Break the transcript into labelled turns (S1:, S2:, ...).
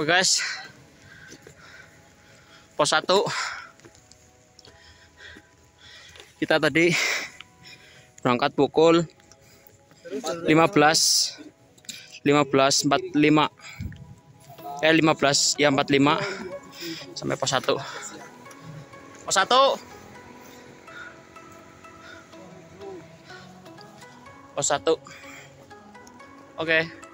S1: Oke guys, pos 1 kita tadi berangkat pukul 15.45 sampai pos 1. Pos 1. Pos 1. Oke.